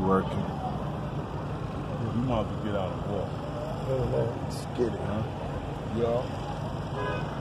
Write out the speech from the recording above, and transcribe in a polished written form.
working. You might as well get out and walk. Let's get it, huh? Yeah.